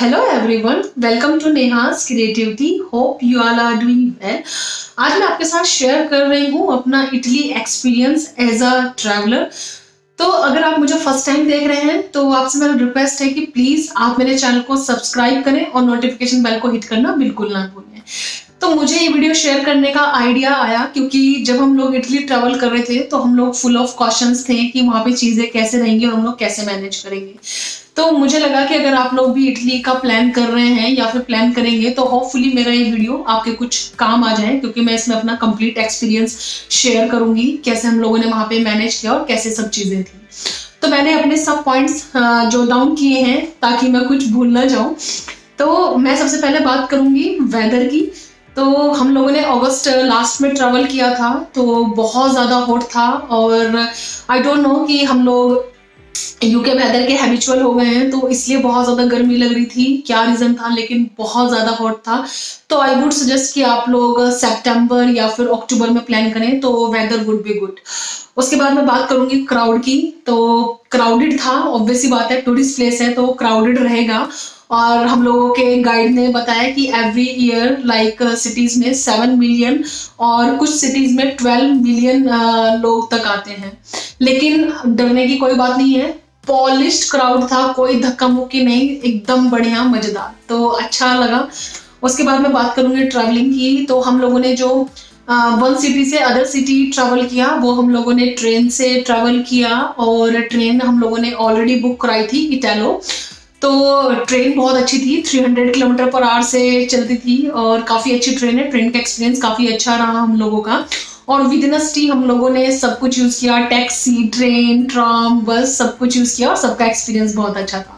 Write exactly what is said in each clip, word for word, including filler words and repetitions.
Hello everyone, welcome to Neha's Creativity. Hope you all are doing well. आज मैं आपके साथ शेयर कर रही हूँ अपना Italy experience as a traveller. तो अगर आप मुझे फर्स्ट टाइम देख रहे हैं तो आपसे मेरा रिक्वेस्ट है कि प्लीज आप मेरे चैनल को सब्सक्राइब करें और नोटिफिकेशन बेल को हिट करना बिल्कुल ना भूलें। तो मुझे ये वीडियो शेयर करने का आइडिया आया क्योंकि जब हम लोग इटली ट्रैवल कर रहे थे तो हम लोग फुल ऑफ क्वेश्चंस थे कि वहाँ पे चीजें कैसे रहेंगी और हम लोग कैसे मैनेज करेंगे। तो मुझे लगा कि अगर आप लोग भी इटली का प्लान कर रहे हैं या फिर प्लान करेंगे तो होपफुली मेरा ये वीडियो आपके कुछ काम आ जाए, क्योंकि मैं इसमें अपना कंप्लीट एक्सपीरियंस शेयर करूंगी कैसे हम लोगों ने वहाँ पे मैनेज किया और कैसे सब चीजें थी। तो मैंने अपने सब पॉइंट्स जो डाउन किए हैं ताकि मैं कुछ भूल ना जाऊं। तो मैं सबसे पहले बात करूंगी वेदर की। तो हम लोगों ने अगस्त लास्ट में ट्रैवल किया था तो बहुत ज़्यादा हॉट था और आई डोंट नो कि हम लोग यूके वेदर के हैबिचुअल हो गए हैं तो इसलिए बहुत ज़्यादा गर्मी लग रही थी, क्या रीज़न था, लेकिन बहुत ज़्यादा हॉट था। तो आई वुड सजेस्ट कि आप लोग सितंबर या फिर अक्टूबर में प्लान करें तो वेदर वुड बी गुड। उसके बाद मैं बात करूंगी क्राउड की। तो क्राउडेड था, ऑब्वियस सी बात है, टूरिस्ट प्लेस है तो क्राउडेड रहेगा। और हम लोगों के गाइड ने बताया कि एवरी ईयर लाइक सिटीज में सेवन मिलियन और कुछ सिटीज में ट्वेल्व मिलियन लोग तक आते हैं। लेकिन डरने की कोई बात नहीं है, पॉलिश्ड क्राउड था, कोई धक्का मुक्की नहीं, एकदम बढ़िया मजेदार, तो अच्छा लगा। उसके बाद मैं बात करूंगी ट्रैवलिंग की। तो हम लोगों ने जो वन सिटी से अदर सिटी ट्रैवल किया वो हम लोगों ने ट्रेन से ट्रैवल किया और ट्रेन हम लोगों ने ऑलरेडी बुक कराई थी इटैलो। तो ट्रेन बहुत अच्छी थी, तीन सौ किलोमीटर पर आवर से चलती थी और काफ़ी अच्छी ट्रेन है। ट्रेन का एक्सपीरियंस काफ़ी अच्छा रहा हम लोगों का। और विद इन अ सिटी हम लोगों ने सब कुछ यूज़ किया, टैक्सी, ट्रेन, ट्राम, बस सब कुछ यूज़ किया और सबका एक्सपीरियंस बहुत अच्छा था।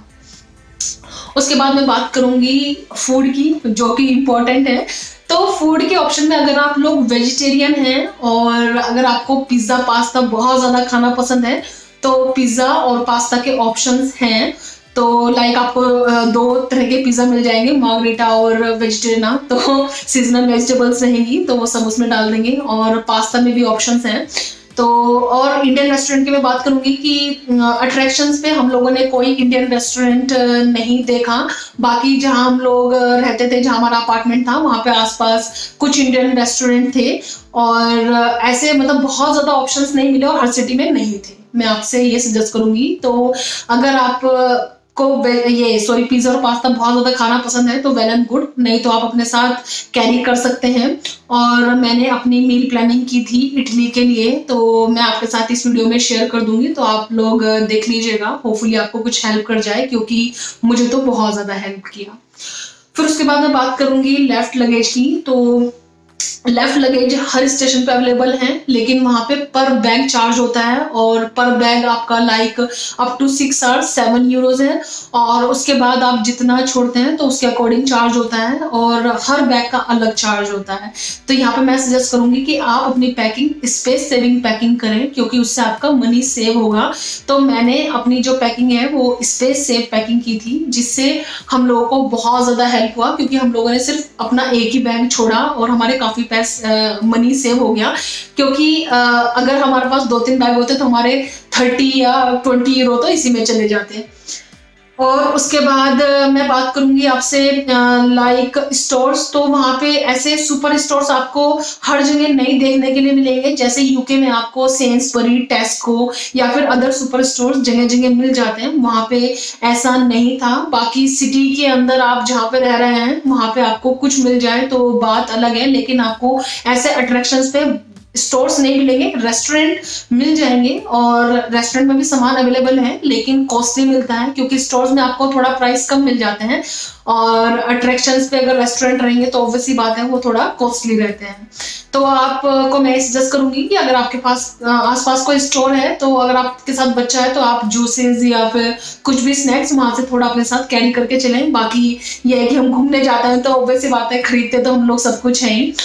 उसके बाद मैं बात करूँगी फूड की, जो कि इम्पोर्टेंट है। तो फूड के ऑप्शन में अगर आप लोग वेजिटेरियन हैं और अगर आपको पिज़्ज़ा पास्ता बहुत ज़्यादा खाना पसंद है तो पिज़्ज़ा और पास्ता के ऑप्शंस हैं। तो लाइक आपको दो तरह के पिज़्ज़ा मिल जाएंगे, मार्गरीटा और वेजिटेरियन। तो सीजनल वेजिटेबल्स रहेंगी तो वो सब उसमें डाल देंगे और पास्ता में भी ऑप्शंस हैं। तो और इंडियन रेस्टोरेंट की मैं बात करूंगी कि अट्रैक्शंस पे हम लोगों ने कोई इंडियन रेस्टोरेंट नहीं देखा। बाकी जहां हम लोग रहते थे, जहां हमारा अपार्टमेंट था, वहां पे आसपास कुछ इंडियन रेस्टोरेंट थे और ऐसे मतलब बहुत ज़्यादा ऑप्शंस नहीं मिले और हर सिटी में नहीं थे। मैं आपसे ये सजेस्ट करूंगी। तो अगर आप को ये सॉरी पिज़्ज़ा और पास्ता बहुत ज़्यादा खाना पसंद है तो वेल एंड गुड, नहीं तो आप अपने साथ कैरी कर सकते हैं। और मैंने अपनी मील प्लानिंग की थी इटली के लिए तो मैं आपके साथ इस वीडियो में शेयर कर दूंगी, तो आप लोग देख लीजिएगा, होपफुली आपको कुछ हेल्प कर जाए क्योंकि मुझे तो बहुत ज़्यादा हेल्प किया। फिर उसके बाद मैं बात करूंगी लेफ्ट लगेज की। तो लेफ्ट लगेज हर स्टेशन पे अवेलेबल है, लेकिन वहाँ पे पर बैग चार्ज होता है और पर बैग आपका लाइक अप टू सिक्स और सेवन यूरोज है। और उसके बाद आप जितना छोड़ते हैं तो उसके अकॉर्डिंग चार्ज होता है और हर बैग का अलग चार्ज होता है। तो यहाँ पे मैं सजेस्ट करूंगी कि आप अपनी पैकिंग स्पेस सेविंग पैकिंग करें क्योंकि उससे आपका मनी सेव होगा। तो मैंने अपनी जो पैकिंग है वो स्पेस सेव पैकिंग की थी, जिससे हम लोगों को बहुत ज़्यादा हेल्प हुआ क्योंकि हम लोगों ने सिर्फ अपना एक ही बैग छोड़ा और हमारे काफ़ी पैसे मनी सेव हो गया। क्योंकि आ, अगर हमारे पास दो तीन बैग होते तो हमारे थर्टी या ट्वेंटी यूरो तो इसी में चले जाते। और उसके बाद मैं बात करूंगी आपसे लाइक स्टोर्स। तो वहाँ पे ऐसे सुपर स्टोर्स आपको हर जगह नहीं देखने के लिए मिलेंगे। जैसे यूके में आपको सेंसबरी, टेस्को या फिर अदर सुपर स्टोर्स जगह जगह मिल जाते हैं, वहाँ पे ऐसा नहीं था। बाकी सिटी के अंदर आप जहाँ पे रह रहे हैं वहाँ पे आपको कुछ मिल जाए तो बात अलग है, लेकिन आपको ऐसे अट्रैक्शंस पे स्टोर्स नहीं मिलेंगे। रेस्टोरेंट मिल जाएंगे और रेस्टोरेंट में भी सामान अवेलेबल है लेकिन कॉस्टली मिलता है क्योंकि स्टोर्स में आपको थोड़ा प्राइस कम मिल जाते हैं और अट्रैक्शंस पे अगर रेस्टोरेंट रहेंगे तो ऑब्वियसली बात है वो थोड़ा कॉस्टली रहते हैं। तो आपको मैं सजेस्ट करूंगी कि अगर आपके पास आसपास कोई स्टोर है तो अगर आपके साथ बच्चा है तो आप जूसेस या फिर कुछ भी स्नैक्स वहां से थोड़ा अपने साथ कैरी करके चलें। बाकी ये है कि हम घूमने जाते हैं तो ऑब्वियसली बात है खरीदते तो हम लोग सब कुछ है ही।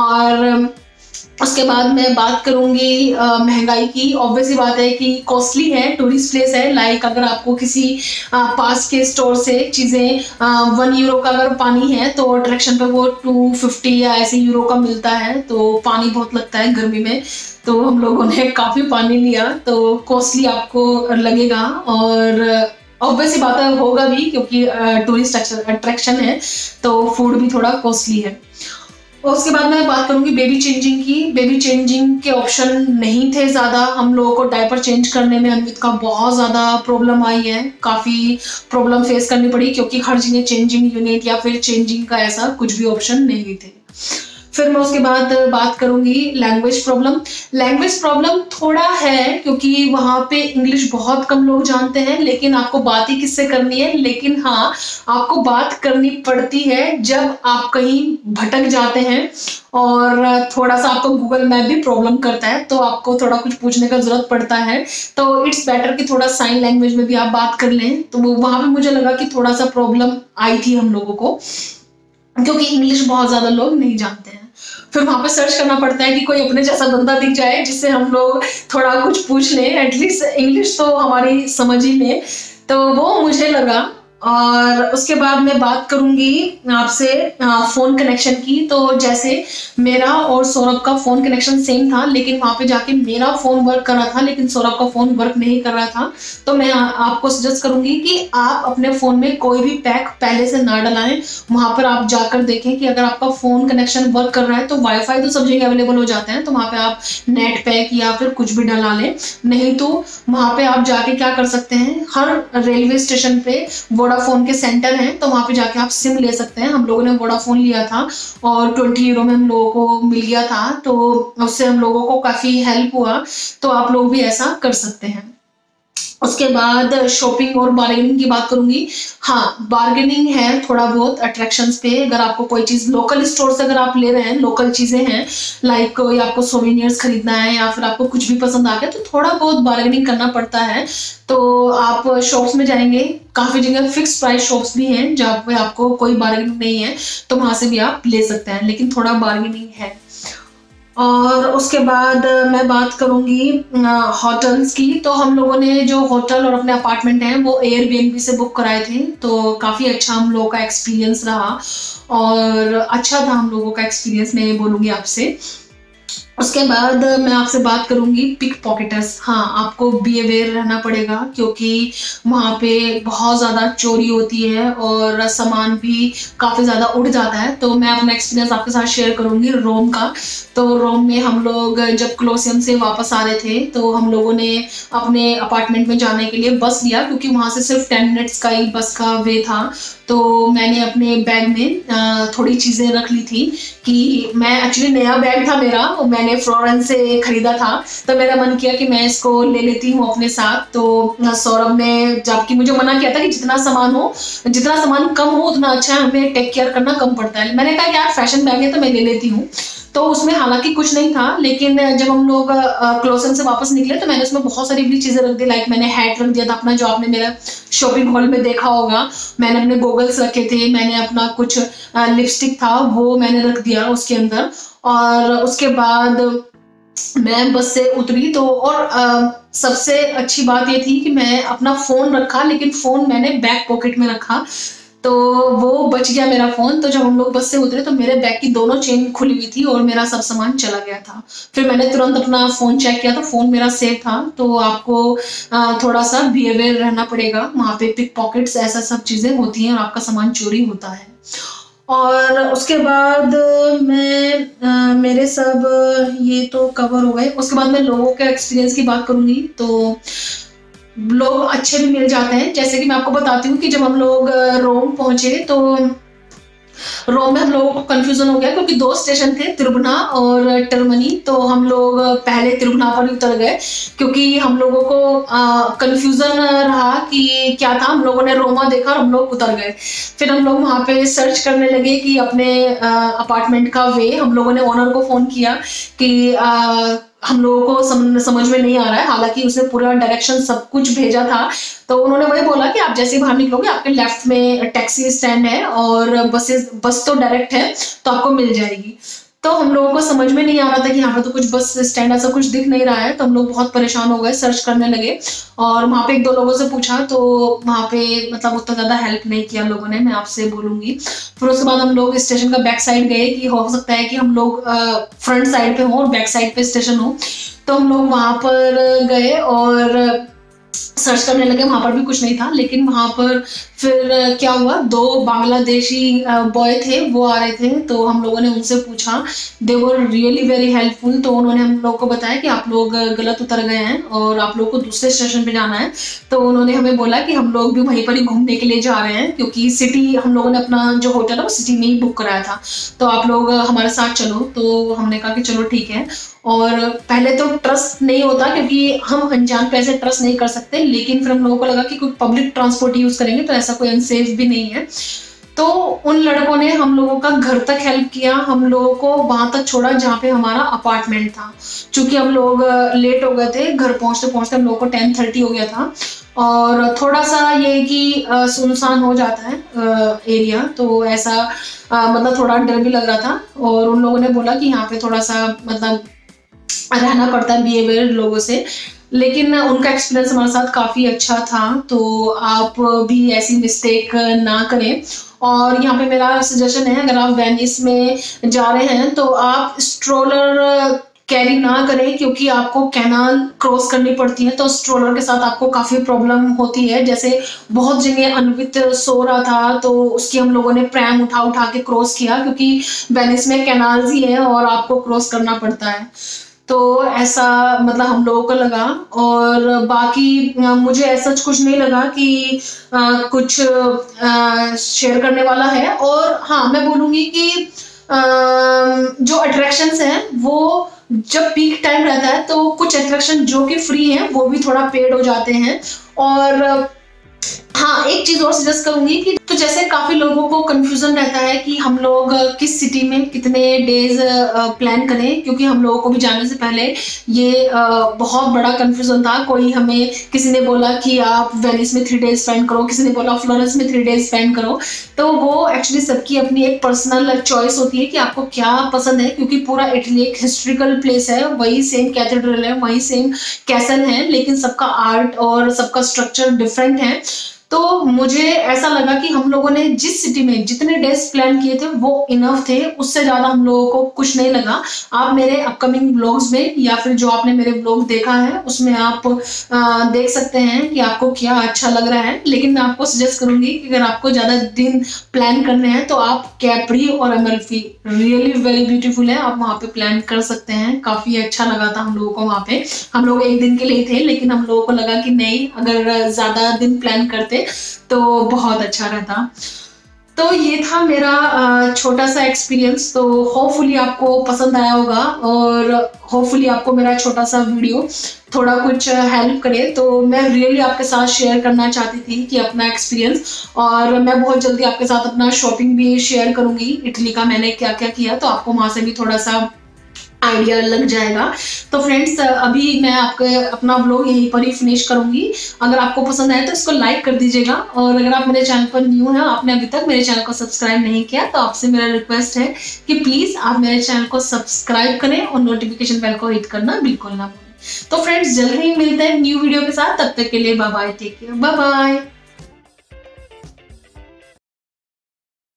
और उसके बाद मैं बात करूंगी महंगाई की। ऑब्वियसली बात है कि कॉस्टली है, टूरिस्ट प्लेस है। लाइक अगर आपको किसी आ, पास के स्टोर से चीज़ें वन यूरो का अगर पानी है तो अट्रैक्शन पे वो टू फिफ्टी या ऐसे यूरो का मिलता है। तो पानी बहुत लगता है गर्मी में, तो हम लोगों ने काफ़ी पानी लिया तो कॉस्टली आपको लगेगा। और ऑब्वियस ही बात है, होगा भी क्योंकि टूरिस्ट अट्रैक्शन है तो फूड भी थोड़ा कॉस्टली है। और उसके बाद मैं बात करूंगी बेबी चेंजिंग की। बेबी चेंजिंग के ऑप्शन नहीं थे ज़्यादा, हम लोगों को डायपर चेंज करने में अन्वित का बहुत ज़्यादा प्रॉब्लम आई है, काफ़ी प्रॉब्लम फेस करनी पड़ी क्योंकि हर जगह चेंजिंग यूनिट या फिर चेंजिंग का ऐसा कुछ भी ऑप्शन नहीं थे। फिर मैं उसके बाद बात करूंगी लैंग्वेज प्रॉब्लम। लैंग्वेज प्रॉब्लम थोड़ा है क्योंकि वहाँ पे इंग्लिश बहुत कम लोग जानते हैं, लेकिन आपको बात ही किससे करनी है। लेकिन हाँ, आपको बात करनी पड़ती है जब आप कहीं भटक जाते हैं और थोड़ा सा आपको गूगल मैप भी प्रॉब्लम करता है तो आपको थोड़ा कुछ पूछने का जरूरत पड़ता है। तो इट्स बेटर कि थोड़ा साइन लैंग्वेज में भी आप बात कर लें। तो वो वहाँ पे मुझे लगा कि थोड़ा सा प्रॉब्लम आई थी हम लोगों को क्योंकि इंग्लिश बहुत ज्यादा लोग नहीं जानते हैं। फिर वहां पे सर्च करना पड़ता है कि कोई अपने जैसा बंदा दिख जाए जिससे हम लोग थोड़ा कुछ पूछ लें, एटलीस्ट इंग्लिश तो हमारी समझ ही लें। तो वो मुझे लगा। और उसके बाद मैं बात करूंगी आपसे फोन कनेक्शन की। तो जैसे मेरा और सौरभ का फोन कनेक्शन सेम था, लेकिन वहां पे जाके मेरा फोन वर्क कर रहा था लेकिन सौरभ का फोन वर्क नहीं कर रहा था। तो मैं आपको सजेस्ट करूंगी कि आप अपने फोन में कोई भी पैक पहले से ना डलाएं। वहां पर आप जाकर देखें कि अगर आपका फोन कनेक्शन वर्क कर रहा है तो वाईफाई तो सब जगह अवेलेबल हो जाते हैं, तो वहां पे आप नेट पैक या फिर कुछ भी डला लें। नहीं तो वहां पे आप जाके क्या कर सकते हैं, हर रेलवे स्टेशन पे वोडाफोन के सेंटर हैं, तो वहां पे जाके आप सिम ले सकते हैं। हम लोगों ने वोडाफोन लिया था और ट्वेंटी यूरो में हम लोगों को मिल गया था, तो उससे हम लोगों को काफी हेल्प हुआ। तो आप लोग भी ऐसा कर सकते हैं। उसके बाद शॉपिंग और बार्गेनिंग की बात करूंगी। हाँ, बार्गेनिंग है थोड़ा बहुत अट्रैक्शंस पे। अगर आपको कोई चीज लोकल स्टोर से अगर आप ले रहे हैं, लोकल चीजें हैं, लाइक कोई आपको सोवेनियर्स खरीदना है या फिर आपको कुछ भी पसंद आ गया, तो थोड़ा बहुत बार्गेनिंग करना पड़ता है। तो आप शॉप्स में जाएंगे, काफी जगह फिक्स प्राइस शॉप्स भी हैं जहाँ पे आपको कोई बार्गेनिंग नहीं है, तो वहां से भी आप ले सकते हैं, लेकिन थोड़ा बार्गेनिंग है। और उसके बाद मैं बात करूंगी होटल्स की। तो हम लोगों ने जो होटल और अपने अपार्टमेंट हैं वो एयरबीएनबी से बुक कराए थे, तो काफ़ी अच्छा हम लोगों का एक्सपीरियंस रहा और अच्छा था हम लोगों का एक्सपीरियंस, मैं ये बोलूँगी आपसे। उसके बाद मैं आपसे बात करूंगी पिक पॉकेटर्स। हाँ, आपको बी अवेयर रहना पड़ेगा क्योंकि वहाँ पे बहुत ज़्यादा चोरी होती है और सामान भी काफ़ी ज़्यादा उड़ जाता है। तो मैं अपना एक्सपीरियंस आपके साथ शेयर करूंगी रोम का। तो रोम में हम लोग जब कोलोसियम से वापस आ रहे थे तो हम लोगों ने अपने अपार्टमेंट में जाने के लिए बस लिया क्योंकि वहाँ से सिर्फ टेन मिनट्स का ही बस का वे था। तो मैंने अपने बैग में थोड़ी चीज़ें रख ली थी कि मैं एक्चुअली नया बैग था मेरा, मैंने फ्लोरेंस से खरीदा था, तो मेरा मन किया कि मैं इसको ले लेती हूँ अपने साथ। तो सौरभ ने जबकि मुझे मना किया था कि जितना सामान हो जितना सामान कम हो उतना अच्छा है, हमें टेक केयर करना कम पड़ता है। मैंने कहा कि यार फैशन बैग है तो मैं ले लेती हूँ। तो उसमें हालांकि कुछ नहीं था, लेकिन जब हम लोग क्लोसन से वापस निकले तो मैंने उसमें बहुत सारी अपनी चीजें रख दी। लाइक मैंने हैट रख दिया था अपना, जो आपने मेरा शॉपिंग हॉल में देखा होगा। मैंने अपने गोगल्स रखे थे, मैंने अपना कुछ लिपस्टिक था वो मैंने रख दिया उसके अंदर। और उसके बाद मैं बस से उतरी तो और आ, सबसे अच्छी बात ये थी कि मैं अपना फोन रखा, लेकिन फोन मैंने बैक पॉकेट में रखा, तो वो बच गया मेरा फोन। तो जब हम लोग बस से उतरे तो मेरे बैग की दोनों चेन खुली हुई थी और मेरा सब सामान चला गया था। फिर मैंने तुरंत अपना फोन चेक किया तो फोन मेरा सेफ था। तो आपको थोड़ा सा बी अवेयर रहना पड़ेगा, वहाँ पे पिक पॉकेट्स ऐसा सब चीजें होती हैं और आपका सामान चोरी होता है। और उसके बाद मैं आ, मेरे सब ये तो कवर हो गए। उसके बाद मैं लोगों के एक्सपीरियंस की बात करूंगी। तो लोग अच्छे भी मिल जाते हैं, जैसे कि मैं आपको बताती हूँ कि जब हम लोग रोम पहुंचे तो रोम में हम लोगों को कंफ्यूजन हो गया क्योंकि दो स्टेशन थे, तिरुबना और टर्मनी। तो हम लोग पहले तिरुबना पर उतर गए क्योंकि हम लोगों को कंफ्यूजन रहा कि क्या था। हम लोगों ने रोमा देखा और हम लोग उतर गए। फिर हम लोग वहाँ पे सर्च करने लगे कि अपने अपार्टमेंट का वे। हम लोगों ने ओनर को फोन किया कि आ, हम लोगों को सम, समझ में नहीं आ रहा है, हालांकि उसने पूरा डायरेक्शन सब कुछ भेजा था। तो उन्होंने वही बोला कि आप जैसे ही बाहर निकलोगे आपके लेफ्ट में टैक्सी स्टैंड है और बसेस बस तो डायरेक्ट है तो आपको मिल जाएगी। तो हम लोगों को समझ में नहीं आ रहा था कि यहाँ पे तो कुछ बस स्टैंड ऐसा कुछ दिख नहीं रहा है। तो हम लोग बहुत परेशान हो गए, सर्च करने लगे और वहाँ पे एक दो लोगों से पूछा तो वहाँ पे मतलब उतना ज़्यादा हेल्प नहीं किया लोगों ने, मैं आपसे बोलूँगी। फिर उसके बाद हम लोग स्टेशन का बैक साइड गए कि हो सकता है कि हम लोग फ्रंट साइड पे हों और बैक साइड पे स्टेशन हो। तो हम लोग वहाँ पर गए और सर्च करने लगे, वहां पर भी कुछ नहीं था। लेकिन वहां पर फिर क्या हुआ, दो बांग्लादेशी बॉय थे, वो आ रहे थे, तो हम लोगों ने उनसे पूछा, they were really very helpful. तो उन्होंने हम लोग को बताया कि आप लोग गलत उतर गए हैं और आप लोग को दूसरे स्टेशन पे जाना है। तो उन्होंने हमें बोला कि हम लोग भी वहीं पर ही घूमने के लिए जा रहे हैं, क्योंकि सिटी हम लोगों ने अपना जो होटल है वो सिटी में ही बुक कराया था, तो आप लोग हमारे साथ चलो। तो हमने कहा कि चलो ठीक है। और पहले तो ट्रस्ट नहीं होता, क्योंकि हम अनजान पे ऐसे ट्रस्ट नहीं कर सकते, लेकिन फिर हम लोगों को लगा कि कोई पब्लिक ट्रांसपोर्ट यूज करेंगे तो ऐसा कोई अनसेफ भी नहीं है। तो उन लड़कों ने हम लोगों का घर तक हेल्प किया, हम लोगों को वहां तक छोड़ा जहाँ पे हमारा अपार्टमेंट था। चूंकि हम लोग लेट हो गए थे, घर पहुंचते पहुंचते हम लोगों को टेन थर्टी हो गया था, और थोड़ा सा ये कि सुनसान हो जाता है एरिया, तो ऐसा आ, मतलब थोड़ा डर भी लग रहा था। और उन लोगों ने बोला कि यहाँ पे थोड़ा सा मतलब रहना पड़ता है बिहेवियर लोगों से, लेकिन उनका एक्सपीरियंस हमारे साथ काफ़ी अच्छा था। तो आप भी ऐसी मिस्टेक ना करें। और यहाँ पे मेरा सजेशन है, अगर आप वेनिस में जा रहे हैं तो आप स्ट्रोलर कैरी ना करें, क्योंकि आपको कैनाल क्रॉस करनी पड़ती है, तो स्ट्रोलर के साथ आपको काफ़ी प्रॉब्लम होती है। जैसे बहुत जगह अनवित सो रहा था, तो उसकी हम लोगों ने प्रैम उठा उठा के क्रॉस किया, क्योंकि वेनिस में कैनाल्स ही है और आपको क्रॉस करना पड़ता है। तो ऐसा मतलब हम लोगों को लगा। और बाकी मुझे ऐसा कुछ नहीं लगा कि आ, कुछ शेयर करने वाला है। और हाँ, मैं बोलूँगी कि आ, जो अट्रैक्शंस हैं वो जब पीक टाइम रहता है तो कुछ अट्रैक्शन जो कि फ्री हैं वो भी थोड़ा पेड हो जाते हैं। और हाँ, एक चीज और सजेस्ट करूंगी कि तो जैसे काफी लोगों को कंफ्यूजन रहता है कि हम लोग किस सिटी में कितने डेज प्लान करें, क्योंकि हम लोगों को भी जाने से पहले ये बहुत बड़ा कंफ्यूजन था। कोई हमें किसी ने बोला कि आप वेनिस में थ्री डेज स्पेंड करो, किसी ने बोला फ्लोरेंस में थ्री डेज स्पेंड करो। तो वो एक्चुअली सबकी अपनी एक पर्सनल चॉइस होती है कि आपको क्या पसंद है, क्योंकि पूरा इटली एक हिस्ट्रिकल प्लेस है, वही सेम कैथेड्रल है, वही सेम कैसल है, लेकिन सबका आर्ट और सबका स्ट्रक्चर डिफरेंट है। तो मुझे ऐसा लगा कि हम लोगों ने जिस सिटी में जितने डेज प्लान किए थे वो इनफ थे, उससे ज्यादा हम लोगों को कुछ नहीं लगा। आप मेरे अपकमिंग ब्लॉग्स में या फिर जो आपने मेरे ब्लॉग देखा है उसमें आप आ, देख सकते हैं कि आपको क्या अच्छा लग रहा है। लेकिन मैं आपको सजेस्ट करूंगी कि अगर आपको ज्यादा दिन प्लान करने हैं तो आप कैप्री और अमेल्फी रियली वेरी ब्यूटीफुल है, आप वहाँ पे प्लान कर सकते हैं। काफी अच्छा लगा था हम लोगों को वहाँ पे। हम लोग एक दिन के लिए थे, लेकिन हम लोगों को लगा कि नहीं, अगर ज्यादा दिन प्लान करते तो बहुत अच्छा रहता। तो ये था मेरा छोटा सा एक्सपीरियंस। तो होपफुली आपको पसंद आया होगा और होपफुली आपको मेरा छोटा सा वीडियो थोड़ा कुछ हेल्प करे। तो मैं रियली आपके साथ शेयर करना चाहती थी कि अपना एक्सपीरियंस, और मैं बहुत जल्दी आपके साथ अपना शॉपिंग भी शेयर करूंगी इटली का, मैंने क्या क्या किया, तो आपको वहां से भी थोड़ा सा आइडिया लग जाएगा। तो फ्रेंड्स, अभी मैं आपके अपना ब्लॉग यहीं पर ही फिनिश करूंगी। अगर आपको पसंद आए तो इसको लाइक कर दीजिएगा, और अगर आप मेरे चैनल पर न्यू हैं, आपने अभी तक मेरे चैनल को सब्सक्राइब नहीं किया, तो आपसे मेरा रिक्वेस्ट है कि प्लीज आप मेरे चैनल को सब्सक्राइब करें और नोटिफिकेशन बेल को हिट करना बिल्कुल ना भूलें। तो फ्रेंड्स, जल्द ही मिलते हैं न्यू वीडियो के साथ, तब तक के लिए bye bye, take care, bye bye.